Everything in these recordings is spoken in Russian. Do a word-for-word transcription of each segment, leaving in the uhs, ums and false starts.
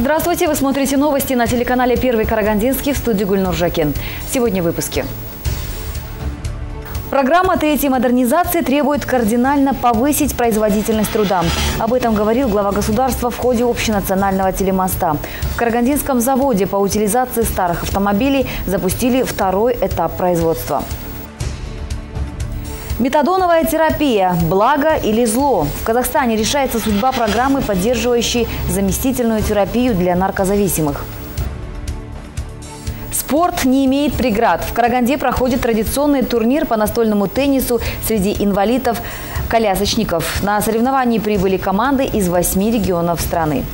Здравствуйте! Вы смотрите новости на телеканале «Первый Карагандинский», в студии Гульнур Жакин. Сегодня в выпуске. Программа третьей модернизации требует кардинально повысить производительность труда. Об этом говорил глава государства в ходе общенационального телемоста. В Карагандинском заводе по утилизации старых автомобилей запустили второй этап производства. Метадоновая терапия – благо или зло? В Казахстане решается судьба программы, поддерживающей заместительную терапию для наркозависимых. Спорт не имеет преград. В Караганде проходит традиционный турнир по настольному теннису среди инвалидов-колясочников. На соревнования прибыли команды из восьми регионов страны.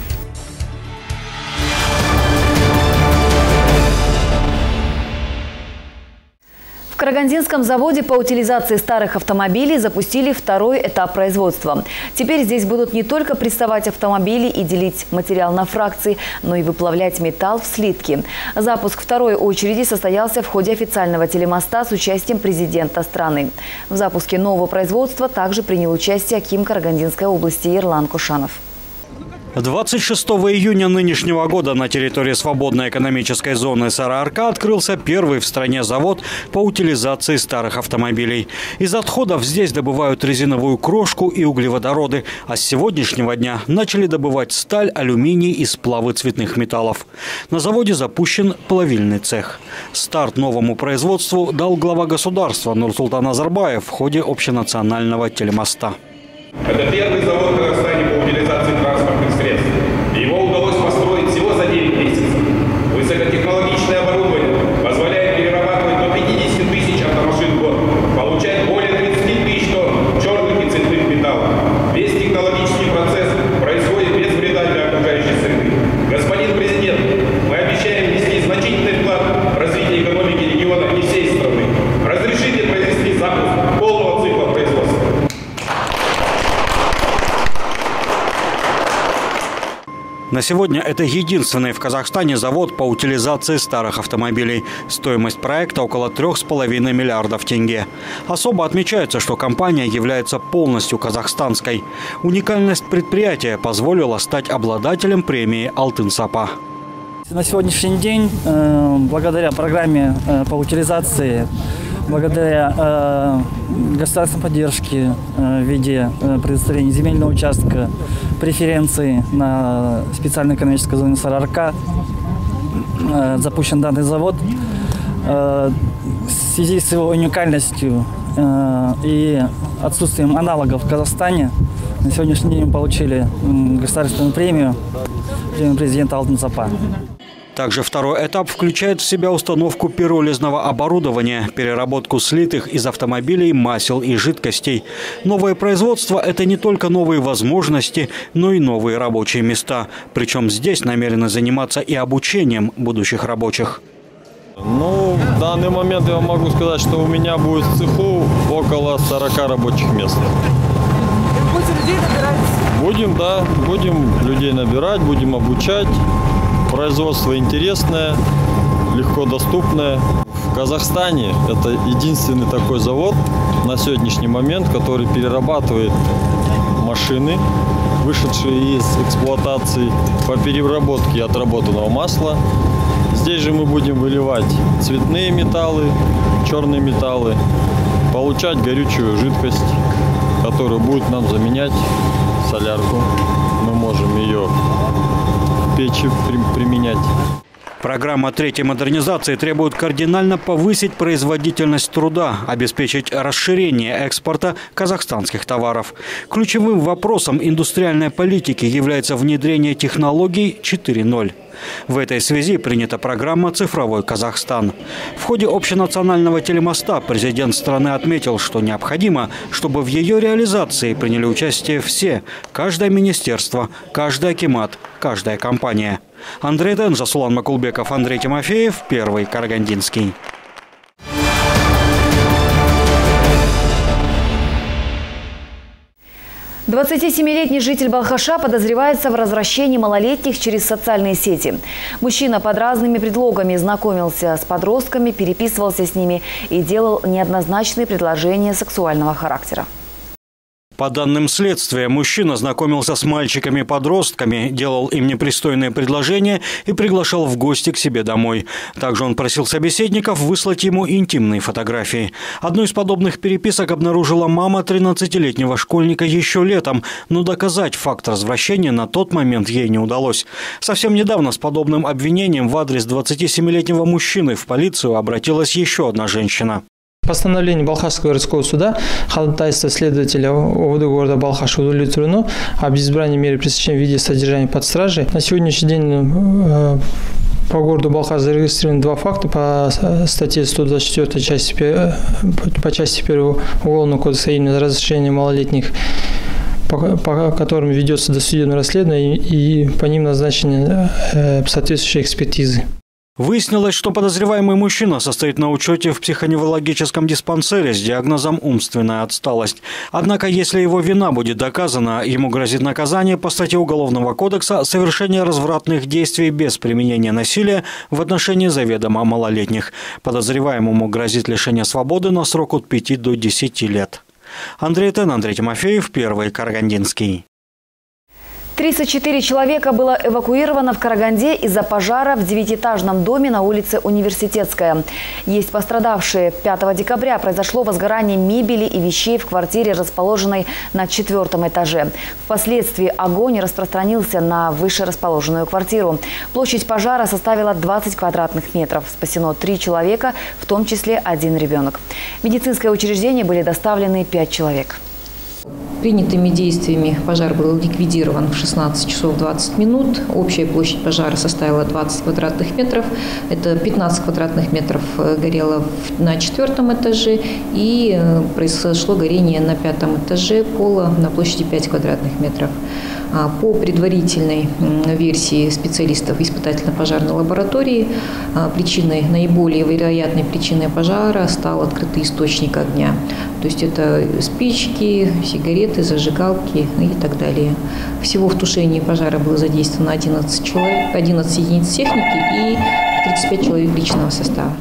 В Карагандинском заводе по утилизации старых автомобилей запустили второй этап производства. Теперь здесь будут не только прессовать автомобили и делить материал на фракции, но и выплавлять металл в слитки. Запуск второй очереди состоялся в ходе официального телемоста с участием президента страны. В запуске нового производства также принял участие аким Карагандинской области Ерлан Кушанов. двадцать шестого июня нынешнего года на территории свободной экономической зоны Сарыарка открылся первый в стране завод по утилизации старых автомобилей. Из отходов здесь добывают резиновую крошку и углеводороды, а с сегодняшнего дня начали добывать сталь, алюминий и сплавы цветных металлов. На заводе запущен плавильный цех. Старт новому производству дал глава государства Нурсултан Назарбаев в ходе общенационального телемоста. Это первый завод в Казахстане по утилизации транспортных средств. Его удалось построить всего за девять месяцев. Высокотехнологичное оборудование позволяет перерабатывать до пятидесяти тысяч автомашин в год, получать более тридцати тысяч тонн черных и цветных металлов. Весь технологический процесс происходит без вреда для окружающей среды. Господин президент, мы обещаем внести значительный вклад в развитие экономики региона и всей страны. Разрешите произвести запуск полного цикла производства. На сегодня это единственный в Казахстане завод по утилизации старых автомобилей. Стоимость проекта около трёх с половиной миллиардов тенге. Особо отмечается, что компания является полностью казахстанской. Уникальность предприятия позволила стать обладателем премии «Алтын-Сапа». На сегодняшний день, благодаря программе по утилизации, благодаря э, государственной поддержке э, в виде э, предоставления земельного участка, преференции на специальной экономической зоне Сарыарка, э, запущен данный завод. Э, в связи с его уникальностью э, и отсутствием аналогов в Казахстане, на сегодняшний день мы получили э, государственную премию, премию президента «Алтын-Сапа». Также второй этап включает в себя установку пиролизного оборудования, переработку слитых из автомобилей масел и жидкостей. Новое производство – это не только новые возможности, но и новые рабочие места. Причем здесь намерены заниматься и обучением будущих рабочих. Ну, в данный момент я могу сказать, что у меня будет в цеху около сорока рабочих мест. Будете людей набирать? Будем, да, будем людей набирать, будем обучать. Производство интересное, легко доступное. В Казахстане это единственный такой завод на сегодняшний момент, который перерабатывает машины, вышедшие из эксплуатации, по переработке отработанного масла. Здесь же мы будем выливать цветные металлы, черные металлы, получать горючую жидкость, которая будет нам заменять солярку. Мы можем ее печи применять. Программа третьей модернизации требует кардинально повысить производительность труда, обеспечить расширение экспорта казахстанских товаров. Ключевым вопросом индустриальной политики является внедрение технологий четыре ноль. В этой связи принята программа «Цифровой Казахстан». В ходе общенационального телемоста президент страны отметил, что необходимо, чтобы в ее реализации приняли участие все – каждое министерство, каждый акимат, каждая компания. Андрей Тен, Жасулан Макулбеков, Андрей Тимофеев, Первый Карагандинский. двадцатисемилетний житель Балхаша подозревается в развращении малолетних через социальные сети. Мужчина под разными предлогами знакомился с подростками, переписывался с ними и делал неоднозначные предложения сексуального характера. По данным следствия, мужчина знакомился с мальчиками-подростками, делал им непристойные предложения и приглашал в гости к себе домой. Также он просил собеседников выслать ему интимные фотографии. Одну из подобных переписок обнаружила мама тринадцатилетнего школьника еще летом, но доказать факт развращения на тот момент ей не удалось. Совсем недавно с подобным обвинением в адрес двадцатисемилетнего мужчины в полицию обратилась еще одна женщина. Постановление Балхашского городского суда ходатайство следователя ОВД города Балхаш удовлетворено об избрании меры пресечения в виде содержания под стражей. На сегодняшний день по городу Балхаш зарегистрированы два факта по статье сто двадцать четыре части, по части первого Уголовного кодекса, именно разрешение малолетних, по, по которым ведется досудебное расследование и, и по ним назначены э, соответствующие экспертизы. Выяснилось, что подозреваемый мужчина состоит на учете в психоневрологическом диспансере с диагнозом умственная отсталость. Однако, если его вина будет доказана, ему грозит наказание по статье Уголовного кодекса «Совершение развратных действий без применения насилия в отношении заведомо малолетних». Подозреваемому грозит лишение свободы на срок от пяти до десяти лет. Андрей Тен, Андрей Тимофеев, Первый Карагандинский. тридцать четыре человека было эвакуировано в Караганде из-за пожара в девятиэтажном доме на улице Университетская. Есть пострадавшие. пятого декабря произошло возгорание мебели и вещей в квартире, расположенной на четвертом этаже. Впоследствии огонь распространился на выше расположенную квартиру. Площадь пожара составила двадцать квадратных метров. Спасено три человека, в том числе один ребенок. В медицинское учреждение были доставлены пять человек. Принятыми действиями пожар был ликвидирован в шестнадцать часов двадцать минут. Общая площадь пожара составила двадцать квадратных метров. Это пятнадцать квадратных метров горело на четвертом этаже и произошло горение на пятом этаже пола на площади пять квадратных метров. По предварительной версии специалистов испытательно-пожарной лаборатории причиной, наиболее вероятной причиной пожара стал открытый источник огня. То есть это спички, сигареты, зажигалки и так далее. Всего в тушении пожара было задействовано одиннадцать человек, одиннадцать единиц техники и тридцать пять человек личного состава.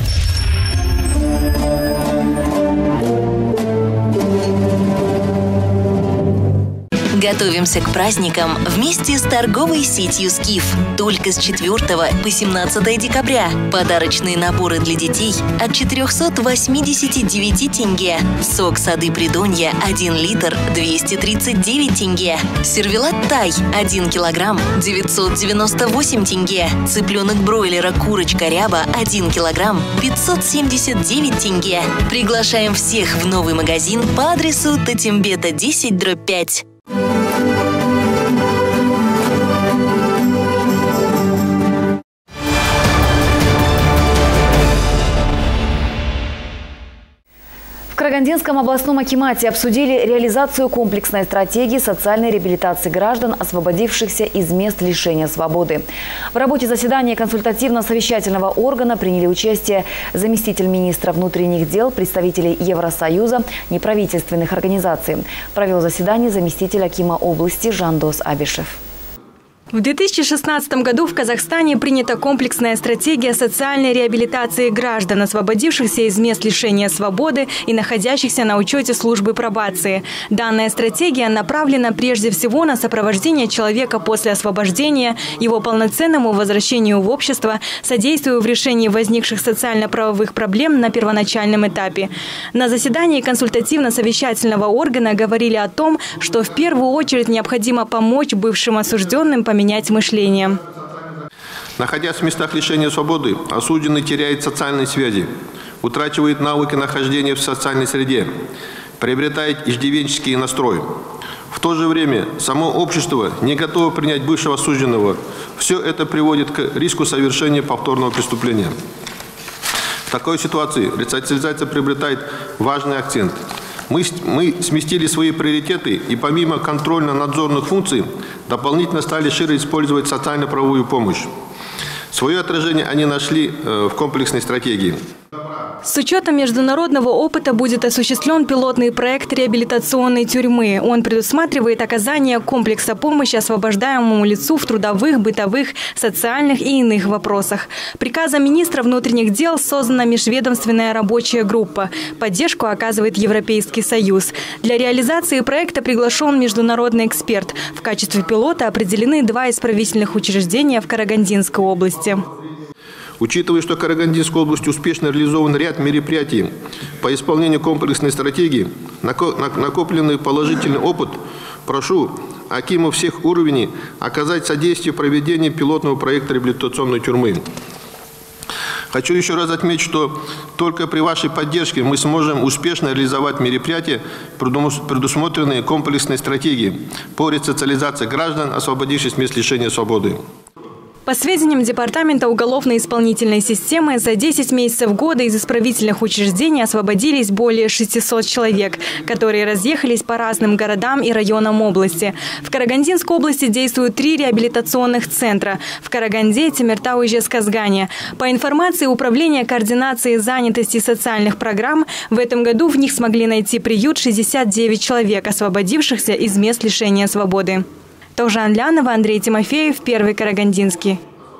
Готовимся к праздникам вместе с торговой сетью «Скиф». Только с четвёртого по семнадцатое декабря. Подарочные наборы для детей от четырёхсот восьмидесяти девяти тенге. Сок «Сады Придонья» один литр двести тридцать девять тенге. Сервелат «Тай» один килограмм девятьсот девяносто восемь тенге. Цыпленок бройлера «Курочка Ряба» один килограмм пятьсот семьдесят девять тенге. Приглашаем всех в новый магазин по адресу Татимбета десять дробь пять. В Карагандинском областном акимате обсудили реализацию комплексной стратегии социальной реабилитации граждан, освободившихся из мест лишения свободы. В работе заседания консультативно-совещательного органа приняли участие заместитель министра внутренних дел, представители Евросоюза, неправительственных организаций. Провел заседание заместитель акима области Жандос Абишев. В две тысячи шестнадцатом году в Казахстане принята комплексная стратегия социальной реабилитации граждан, освободившихся из мест лишения свободы и находящихся на учете службы пробации. Данная стратегия направлена прежде всего на сопровождение человека после освобождения, его полноценному возвращению в общество, содействию в решении возникших социально-правовых проблем на первоначальном этапе. На заседании консультативно-совещательного органа говорили о том, что в первую очередь необходимо помочь бывшим осужденным поменять менять мышление. Находясь в местах лишения свободы, осужденный теряет социальные связи, утрачивает навыки нахождения в социальной среде, приобретает иждивенческий настрой. В то же время само общество не готово принять бывшего осужденного. Все это приводит к риску совершения повторного преступления. В такой ситуации ресоциализация приобретает важный акцент. Мы, мы сместили свои приоритеты и помимо контрольно-надзорных функций дополнительно стали шире использовать социально-правовую помощь. Свое отражение они нашли в комплексной стратегии. С учетом международного опыта будет осуществлен пилотный проект реабилитационной тюрьмы. Он предусматривает оказание комплекса помощи освобождаемому лицу в трудовых, бытовых, социальных и иных вопросах. Приказом министра внутренних дел создана межведомственная рабочая группа. Поддержку оказывает Европейский Союз. Для реализации проекта приглашен международный эксперт. В качестве пилота определены два исправительных учреждения в Карагандинской области. Учитывая, что в Карагандинской области успешно реализован ряд мероприятий по исполнению комплексной стратегии, накопленный положительный опыт, прошу акимов всех уровней оказать содействие проведению пилотного проекта реабилитационной тюрьмы. Хочу еще раз отметить, что только при вашей поддержке мы сможем успешно реализовать мероприятия, предусмотренные комплексной стратегией по ресоциализации граждан, освободившихся с мест лишения свободы. По сведениям Департамента уголовно-исполнительной системы, за десять месяцев года из исправительных учреждений освободились более шестисот человек, которые разъехались по разным городам и районам области. В Карагандинской области действуют три реабилитационных центра – в Караганде, Темиртау и Жезказгане. По информации Управления координации занятости и социальных программ, в этом году в них смогли найти приют шестьдесят девять человек, освободившихся из мест лишения свободы. Тожан Лянова, Андрей Тимофеев, Первый Карагандинский.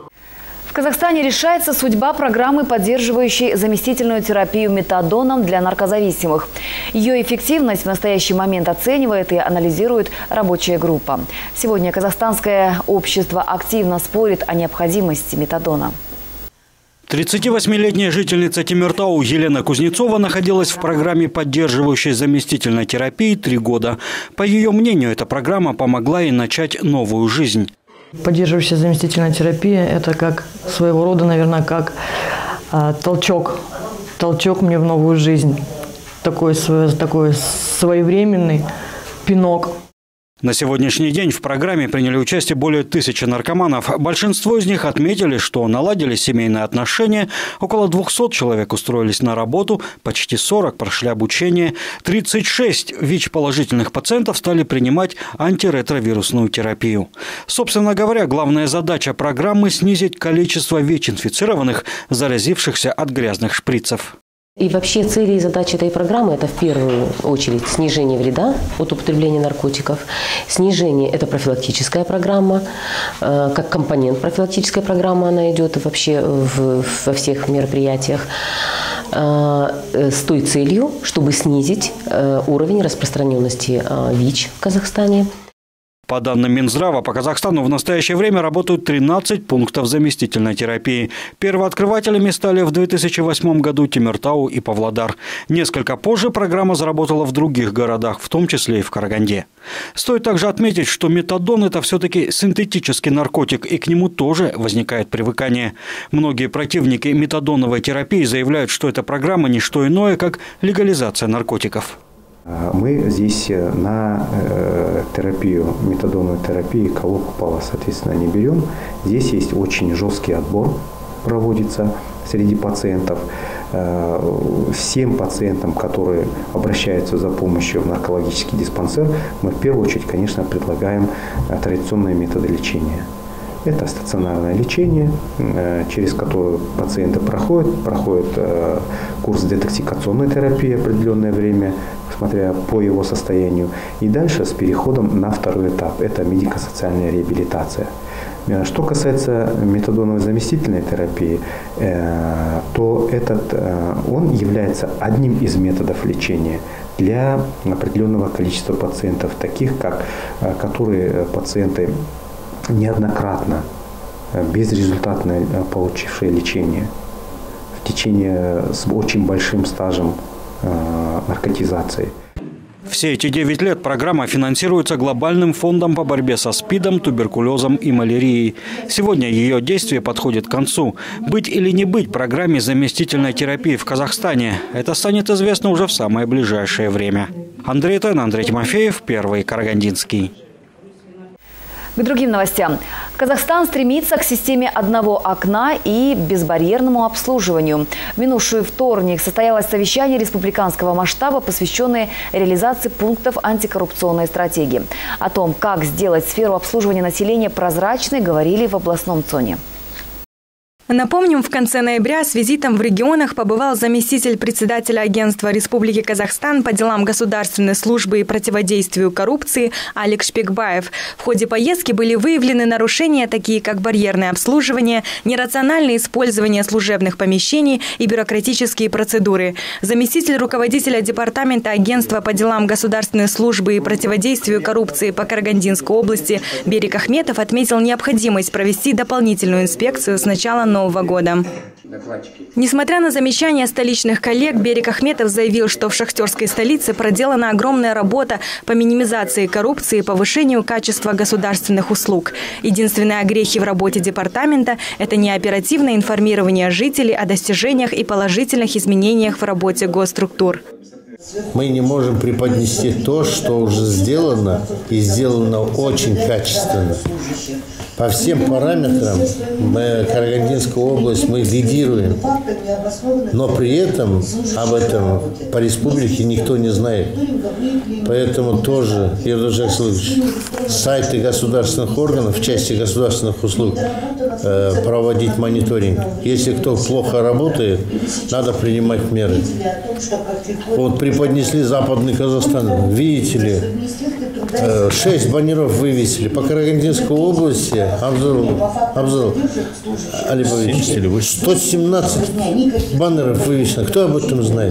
В Казахстане решается судьба программы, поддерживающей заместительную терапию метадоном для наркозависимых. Ее эффективность в настоящий момент оценивает и анализирует рабочая группа. Сегодня казахстанское общество активно спорит о необходимости метадона. тридцативосьмилетняя жительница Темиртау Елена Кузнецова находилась в программе поддерживающей заместительной терапии три года. По ее мнению, эта программа помогла ей начать новую жизнь. Поддерживающая заместительная терапия – это как своего рода, наверное, как а, толчок. Толчок мне в новую жизнь. Такой, такой своевременный пинок. На сегодняшний день в программе приняли участие более тысячи наркоманов. Большинство из них отметили, что наладили семейные отношения. Около двухсот человек устроились на работу, почти сорок прошли обучение. тридцать шесть ВИЧ-положительных пациентов стали принимать антиретровирусную терапию. Собственно говоря, главная задача программы – снизить количество ВИЧ-инфицированных, заразившихся от грязных шприцев. И вообще цели и задачи этой программы – это в первую очередь снижение вреда от употребления наркотиков. Снижение – это профилактическая программа, как компонент профилактической программы она идет вообще в, во всех мероприятиях, с той целью, чтобы снизить уровень распространенности ВИЧ в Казахстане. По данным Минздрава, по Казахстану в настоящее время работают тринадцать пунктов заместительной терапии. Первооткрывателями стали в две тысячи восьмом году Темиртау и Павлодар. Несколько позже программа заработала в других городах, в том числе и в Караганде. Стоит также отметить, что метадон – это все-таки синтетический наркотик, и к нему тоже возникает привыкание. Многие противники метадоновой терапии заявляют, что эта программа не что иное, как легализация наркотиков. Мы здесь на терапию, метадоновую терапию, кого попало, соответственно, не берем. Здесь есть очень жесткий отбор, проводится среди пациентов. Всем пациентам, которые обращаются за помощью в наркологический диспансер, мы в первую очередь, конечно, предлагаем традиционные методы лечения. Это стационарное лечение, через которое пациенты проходят, проходят курс детоксикационной терапии определенное время, смотря по его состоянию. И дальше с переходом на второй этап – это медико-социальная реабилитация. Что касается метадоновой заместительной терапии, то этот, он является одним из методов лечения для определенного количества пациентов, таких как которые пациенты неоднократно безрезультатно получившие лечение в течение с очень большим стажем э, наркотизации. Все эти девять лет программа финансируется глобальным фондом по борьбе со СПИДом, туберкулезом и малярией. Сегодня ее действие подходит к концу. Быть или не быть программе заместительной терапии в Казахстане – это станет известно уже в самое ближайшее время. Андрей Тен, Андрей Тимофеев, Первый Карагандинский. К другим новостям. Казахстан стремится к системе одного окна и безбарьерному обслуживанию. В минувший вторник состоялось совещание республиканского масштаба, посвященное реализации пунктов антикоррупционной стратегии. О том, как сделать сферу обслуживания населения прозрачной, говорили в областном ЦОНе. Напомним, в конце ноября с визитом в регионах побывал заместитель председателя Агентства Республики Казахстан по делам государственной службы и противодействию коррупции Алик Шпекбаев. В ходе поездки были выявлены нарушения, такие как барьерное обслуживание, нерациональное использование служебных помещений и бюрократические процедуры. Заместитель руководителя департамента Агентства по делам государственной службы и противодействию коррупции по Карагандинской области Берик Ахметов отметил необходимость провести дополнительную инспекцию с начала Нового года. Несмотря на замечания столичных коллег, Берик Ахметов заявил, что в шахтерской столице проделана огромная работа по минимизации коррупции и повышению качества государственных услуг. Единственные огрехи в работе департамента – это неоперативное информирование жителей о достижениях и положительных изменениях в работе госструктур. Мы не можем преподнести то, что уже сделано, и сделано очень качественно. По всем параметрам мы, Карагандинская область, мы лидируем, но при этом об этом по республике никто не знает. Поэтому тоже, Ердожак Александрович, сайты государственных органов в части государственных услуг э, проводить мониторинг. Если кто плохо работает, надо принимать меры. Вот преподнесли Западный Казахстан, видите ли, э, шесть баннеров вывесили по Карагандинской области. Абзал, Абзал Алибович, сто семнадцать баннеров вывешено. Кто об этом знает?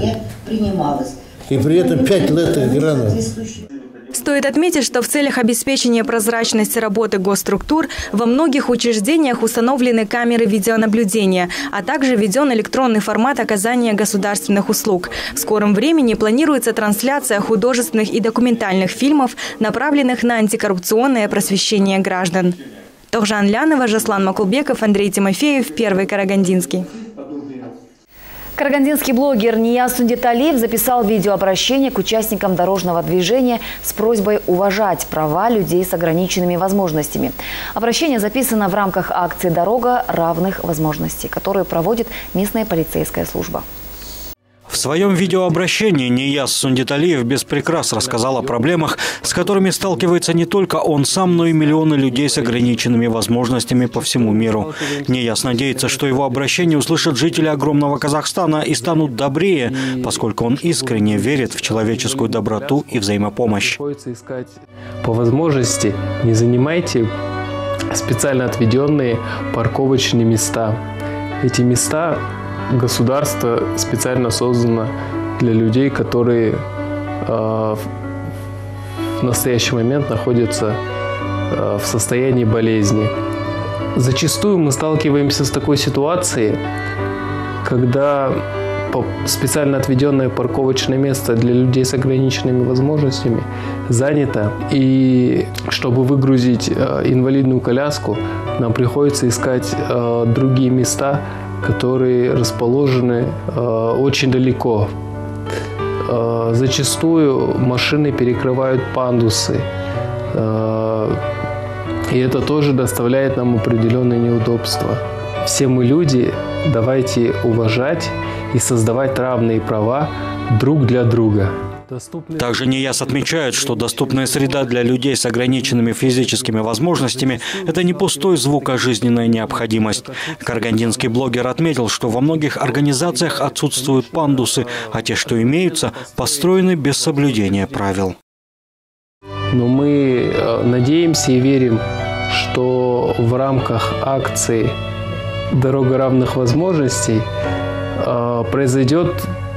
И при этом пять лет-экранов. Стоит отметить, что в целях обеспечения прозрачности работы госструктур во многих учреждениях установлены камеры видеонаблюдения, а также введен электронный формат оказания государственных услуг. В скором времени планируется трансляция художественных и документальных фильмов, направленных на антикоррупционное просвещение граждан. Тохжан Лянова, Жаслан Макулбеков, Андрей Тимофеев, Первый Карагандинский. Карагандинский блогер Нияз Сундеталиев записал видеообращение к участникам дорожного движения с просьбой уважать права людей с ограниченными возможностями. Обращение записано в рамках акции «Дорога равных возможностей», которую проводит местная полицейская служба. В своем видеообращении Нияз Сундеталиев без прикрас рассказал о проблемах, с которыми сталкивается не только он сам, но и миллионы людей с ограниченными возможностями по всему миру. Нияз надеется, что его обращение услышат жители огромного Казахстана и станут добрее, поскольку он искренне верит в человеческую доброту и взаимопомощь. По возможности не занимайте специально отведенные парковочные места. Эти места государство специально создано для людей, которые э, в настоящий момент находятся э, в состоянии болезни. Зачастую мы сталкиваемся с такой ситуацией, когда специально отведенное парковочное место для людей с ограниченными возможностями занято. И чтобы выгрузить э, инвалидную коляску, нам приходится искать э, другие места, которые расположены э, очень далеко. Э, зачастую машины перекрывают пандусы. Э, и это тоже доставляет нам определенные неудобства. Все мы люди, давайте уважать и создавать равные права друг для друга. Также Нияз отмечает, что доступная среда для людей с ограниченными физическими возможностями – это не пустой звук, а жизненная необходимость. Карагандинский блогер отметил, что во многих организациях отсутствуют пандусы, а те, что имеются, построены без соблюдения правил. Но мы надеемся и верим, что в рамках акции «Дорога равных возможностей» произойдет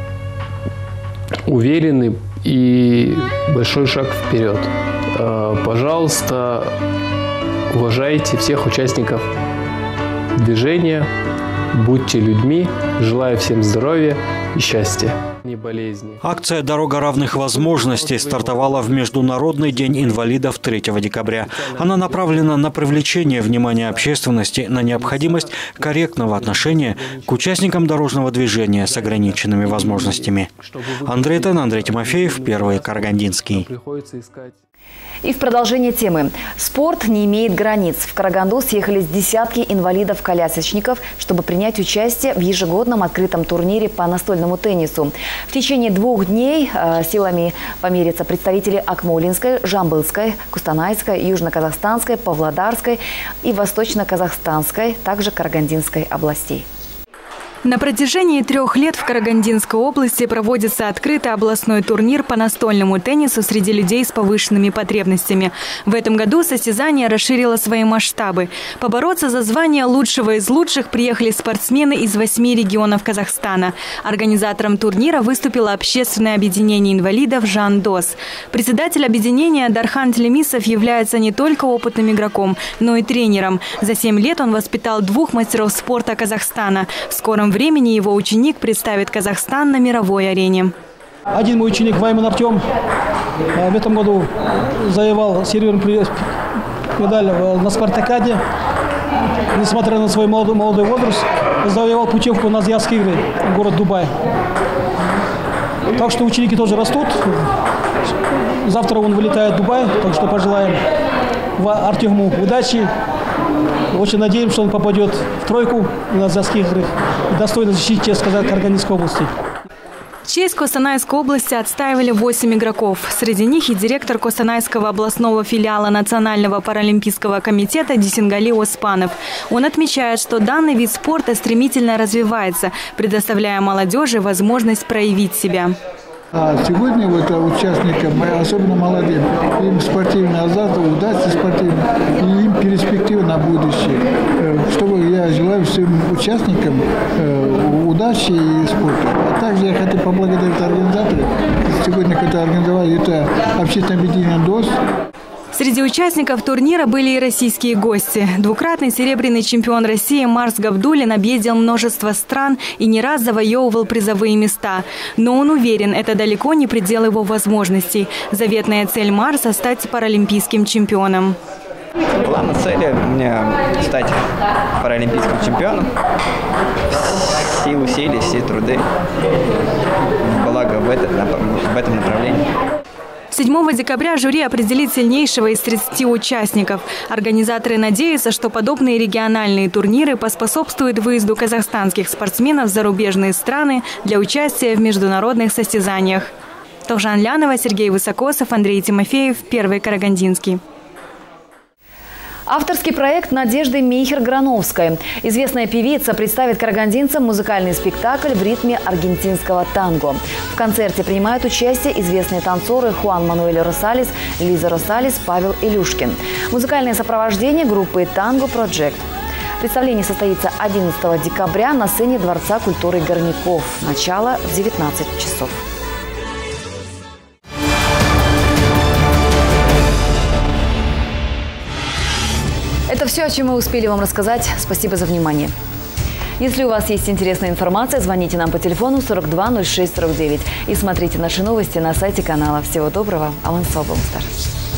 уверенный и большой шаг вперед. Пожалуйста, уважайте всех участников движения, будьте людьми, желаю всем здоровья и счастья. Акция «Дорога равных возможностей» стартовала в Международный день инвалидов третьего декабря. Она направлена на привлечение внимания общественности на необходимость корректного отношения к участникам дорожного движения с ограниченными возможностями. Андрей Тен, Андрей Тимофеев, Первый Карагандинский. И в продолжение темы. Спорт не имеет границ. В Караганду съехались десятки инвалидов-колясочников, чтобы принять участие в ежегодном открытом турнире по настольному настольному теннису. В течение двух дней э, силами померятся представители Акмолинской, Жамбылской, Кустанайской, Южно-Казахстанской, Павлодарской и Восточно-Казахстанской, также Карагандинской областей. На протяжении трех лет в Карагандинской области проводится открытый областной турнир по настольному теннису среди людей с повышенными потребностями. В этом году состязание расширило свои масштабы. Побороться за звание лучшего из лучших приехали спортсмены из восьми регионов Казахстана. Организатором турнира выступило общественное объединение инвалидов «Жандос». Председатель объединения Дархан Телемисов является не только опытным игроком, но и тренером. За семь лет он воспитал двух мастеров спорта Казахстана. В скором времени его ученик представит Казахстан на мировой арене. Один мой ученик, Вайман Артем, в этом году завоевал серебряную медаль на спартакиаде. Несмотря на свой молодой, молодой возраст, завоевал путевку на азиатские игры в город Дубай. Так что ученики тоже растут. Завтра он вылетает в Дубай, так что пожелаем Артему удачи. Очень надеемся, что он попадет в тройку на азиатских играх и достойно защитить честь Карагандинской области. Честь Костанайской области отстаивали восемь игроков. Среди них и директор Костанайского областного филиала Национального паралимпийского комитета Дисингали Оспанов. Он отмечает, что данный вид спорта стремительно развивается, предоставляя молодежи возможность проявить себя. А сегодня вот участникам, особенно молодым, им спортивный азарт, удачи спортивные, и им перспектива на будущее. Чтобы я желаю всем участникам удачи и спорта. А также я хочу поблагодарить организаторов. Сегодня, когда организовали это общественное объединение ДОС. Среди участников турнира были и российские гости. Двукратный серебряный чемпион России Марс Габдуллин объездил множество стран и не раз завоевывал призовые места. Но он уверен, это далеко не предел его возможностей. Заветная цель Марса – стать паралимпийским чемпионом. Главная цель у меня – стать паралимпийским чемпионом. Все усилия, все труды. Благо в этом направлении. седьмого декабря жюри определит сильнейшего из тридцати участников. Организаторы надеются, что подобные региональные турниры поспособствуют выезду казахстанских спортсменов в зарубежные страны для участия в международных состязаниях. Тохжан Лянова, Сергей Высокосов, Андрей Тимофеев, Первый Карагандинский. Авторский проект Надежды Мейхер-Грановской. Известная певица представит карагандинцам музыкальный спектакль в ритме аргентинского танго. В концерте принимают участие известные танцоры Хуан Мануэль Росалес, Лиза Росалес, Павел Илюшкин. Музыкальное сопровождение группы «Танго Проджект». Представление состоится одиннадцатого декабря на сцене Дворца культуры Горняков. Начало в девятнадцать часов. Это все, о чем мы успели вам рассказать. Спасибо за внимание. Если у вас есть интересная информация, звоните нам по телефону сорок два ноль шесть сорок девять и смотрите наши новости на сайте канала. Всего доброго. Аман Сау Болыңыздар.